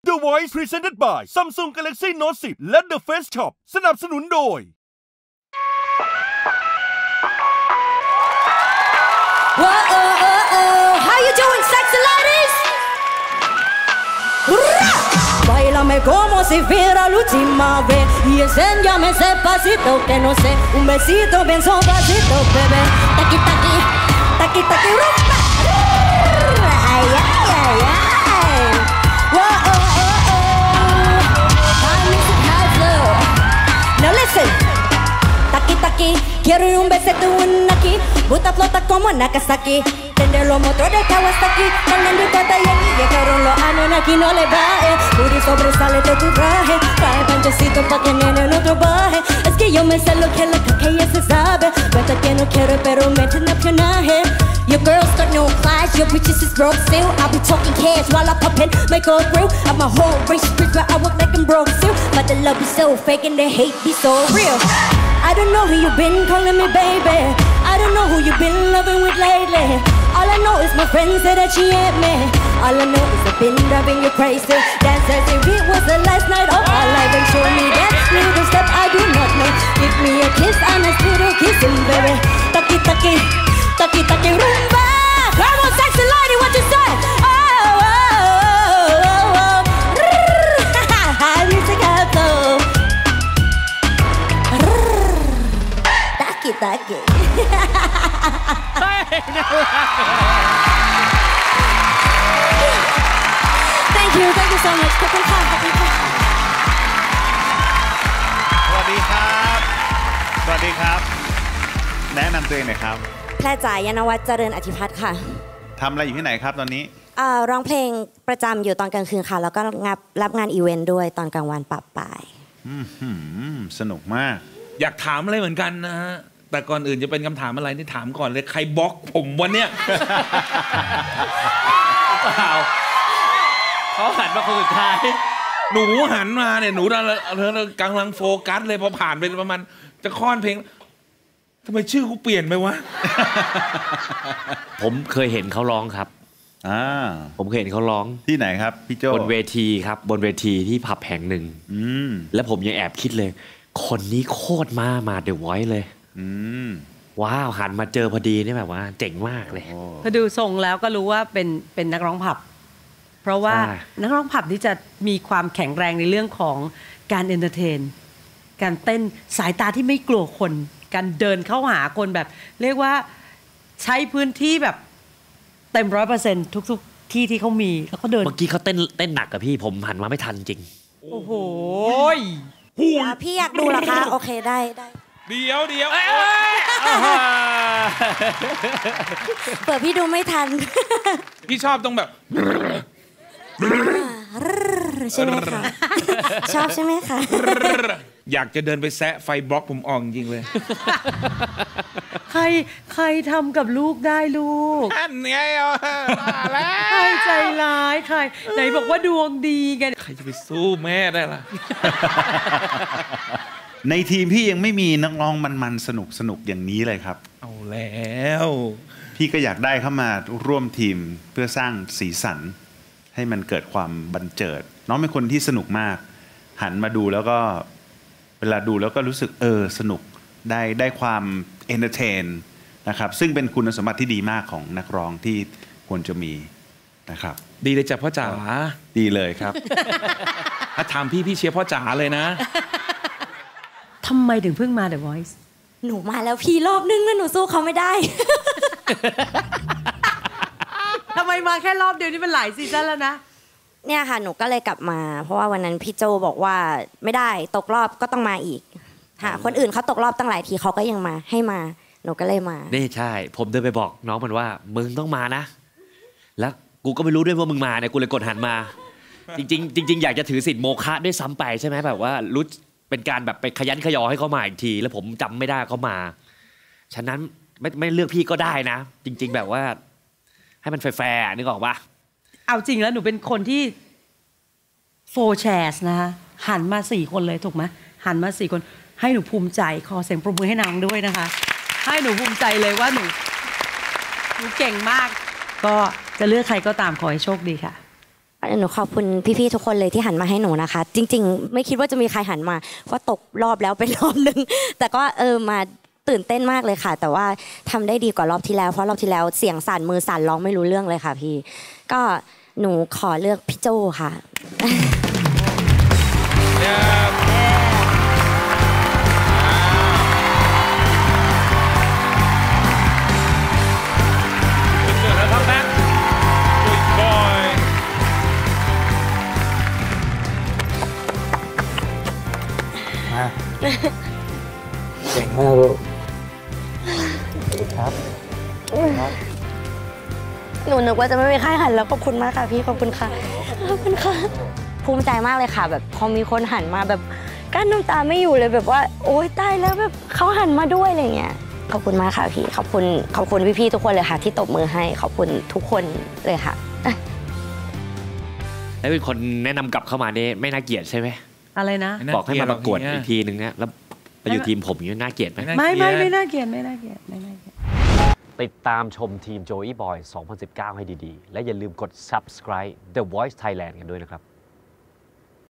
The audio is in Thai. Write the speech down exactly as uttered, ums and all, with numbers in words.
The Voice Presented by Samsung Galaxy Note สิบ และ The Face Shop สนับสนุนโดย Whoa, oh, oh, oh. How you doing, sexy ladies? Bailame como si fuera la última vez y enséñame ese pasito que no sé, un besito bien suavecito, bebé. Taqui, taqui, taqui, taqui, rumba. Ay, ay, ay, ay. Whoa, oh, oh, oh. High music, high flow. Now listen. Taqui, taqui, quiero un besito aquí. Buta flota como Nagasaki. Tender los motores Kawasaki. Caliente tata y aquí llegaron los Anunnaki, no le baje. Puri sobresale de tu traje. Trae panchecito pa' que nene no trabaje. Es que yo me sé lo que la que ella se sabe. Cuenta que no quiero pero meten espionaje. Your girls got no class, your bitches is broke still. I'll be talking cash while I pop in, make her through. I'm a whole race street where I work like I'm broke still. But the love be so fake and the hate be so real. I don't know who you been calling me baby. I don't know who you been loving with lately. All I know is my friends say that she ain't me. All I know is I've been driving you crazy. Dance as if it was the last night of my life and show me that little step I do not know. Give me a kiss and a little kissing, baby. Taki taki, taki taki rumba. Come on, sexy lady, what you say? Oh, oh, oh, oh, oh. High music, high flow. Taki taki. Thank you, thank you so much. ขอบคุณค่ะขอบคุณค่ะสวัสดีครับสวัสดีครับแนะนำตัวเองหน่อยครับแพรจ๋ายานวัฒน์เจริญอธิพัฒน์ค่ะทำอะไรอยู่ที่ไหนครับตอนนี้ร้องเพลงประจำอยู่ตอนกลางคืนค่ะแล้วก็รับงานอีเวนต์ด้วยตอนกลางวันปะปายสนุกมากอยากถามอะไรเหมือนกันนะฮะแต่ก่อนอื่นจะเป็นคำถามอะไรนี่ถามก่อนเลยใครบล็อกผมวันเนี้ยเปล่าเขาหันมาคนสุดท้ายหนูหันมาเนี่ยหนูกำลังโฟกัสเลยพอผ่านไปประมาณจะค่อนเพลงทำไมชื่อกูเปลี่ยนไปวะผมเคยเห็นเขาร้องครับอ่าผมเคยเห็นเขาร้องที่ไหนครับพี่โจบนเวทีครับบนเวทีที่ผับแห่งหนึ่งแล้วผมยังแอบคิดเลยคนนี้โคตรมามาเดอะไวท์เลยว้าวหันมาเจอพอดีนี่แบบว่าเจ๋งมากเลยพอดูทรงแล้วก็รู้ว่าเป็นเป็นนักร้องผับเพราะว่านักร้องผับนี่จะมีความแข็งแรงในเรื่องของการเอนเตอร์เทนการเต้นสายตาที่ไม่กลัวคนการเดินเข้าหาคนแบบเรียกว่าใช้พื้นที่แบบเต็มร้อยเปอร์เซ็นต์ทุกๆที่ที่เขามีแล้วก็เดินเมื่อกี้เขาเต้นเต้นหนักกับพี่ผมหันมาไม่ทันจริงโอ้โหพี่อยากดูเหรอคะโอเคได้ได้เดี๋ยวเดี๋ยวเปิดพี่ดูไม่ทันพี่ชอบตรงแบบใช่ไหมคะชอบใช่ไหมคะอยากจะเดินไปแซะไฟบล็อกผมออกจริงเลยใครใครทำกับลูกได้ลูกอันนี้อ่ะแล้วใครใจร้ายใครไหนบอกว่าดวงดีกันใครจะไปสู้แม่ได้ล่ะในทีมพี่ยังไม่มีนักร้องมันๆสนุกสนุกอย่างนี้เลยครับเอาแล้วพี่ก็อยากได้เข้ามาร่วมทีมเพื่อสร้างสีสันให้มันเกิดความบันเจิดน้องเป็นคนที่สนุกมากหันมาดูแล้วก็เวลาดูแล้วก็รู้สึกเออสนุกได้ได้ความเอนเตอร์เทนนะครับซึ่งเป็นคุณสมบัติที่ดีมากของนักร้องที่ควรจะมีนะครับดีเลยจ้ะพ่อจ๋าดีเลยครับถ้าถามพี่พี่เชียร์พ่อจ๋าเลยนะทำไมถึงเพิ่งมา The Voice หนูมาแล้วพี่รอบนึงแล้วหนูสู้เขาไม่ได้ทำไมมาแค่รอบเดียวนี่มันหลายซีซั่นแล้วนะเนี่ยค่ะหนูก็เลยกลับมาเพราะว่าวันนั้นพี่โจบอกว่าไม่ได้ตกรอบก็ต้องมาอีกค่ะคนอื่นเขาตกรอบตั้งหลายทีเขาก็ยังมาให้มาหนูก็เลยมานี่ใช่ผมเดินไปบอกน้องมันว่ามึงต้องมานะแล้วกูก็ไม่รู้ด้วยว่ามึงมาเนี่ยกูเลยกดหันมาจริงๆจริงๆอยากจะถือสิทธิ์โมฆะด้วยซ้ำไปใช่ไหมแบบว่ารู้เป็นการแบบไปขยันขยอให้เขามาอีกทีแล้วผมจำไม่ได้เขามาฉะนั้นไม่ไม่เลือกพี่ก็ได้นะจริงๆแบบว่าให้มันแฟร์ๆนึกออกปะเอาจริงแล้วหนูเป็นคนที่โฟร์แชร์สนะคะหันมาสี่คนเลยถูกไหมหันมาสี่คนให้หนูภูมิใจขอเสียงปรบมือให้นางด้วยนะคะให้หนูภูมิใจเลยว่าหนูหนูเก่งมากก็จะเลือกใครก็ตามขอให้โชคดีค่ะหนูขอบคุณพี่ๆทุกคนเลยที่หันมาให้หนูนะคะ จริงๆไม่คิดว่าจะมีใครหันมาเพราะตกรอบแล้วเป็นรอบนึงแต่ก็เออมาตื่นเต้นมากเลยค่ะแต่ว่าทำได้ดีกว่ารอบที่แล้วเพราะรอบที่แล้วเสียงสั่นมือสั่นร้องไม่รู้เรื่องเลยค่ะพี่ก็หนูขอเลือกพี่โจค่ะเก่งมากลูกสวัสดีครับหนูนึกว่าจะไม่มีใครหันแล้วขอบคุณมากค่ะพี่ขอบคุณค่ะขอบคุณค่ะภูมิใจมากเลยค่ะแบบพอมีคนหันมาแบบกั้นน้ำตาไม่อยู่เลยแบบว่าโอ๊ยตายแล้วแบบเขาหันมาด้วยอะไรเงี้ยขอบคุณมากค่ะพี่ขอบคุณขอบคุณพี่ๆทุกคนเลยค่ะที่ตบมือให้ขอบคุณทุกคนเลยค่ะแล้วเป็นคนแนะนำกลับเข้ามาเนี่ยไม่น่าเกลียดใช่ไหมอะไรนะบอกให้มาประกวดอีกทีนึงเนี่ยแล้วไปอยู่ทีมผมอยู่น่าเกลียดไหมไม่ไม่ไม่น่าเกลียดไม่น่าเกลียดไม่น่าเกลียดติดตามชมทีม Joey Boy สองพันสิบเก้า ให้ดีๆและอย่าลืมกด Subscribe The Voice Thailand กันด้วยนะครับ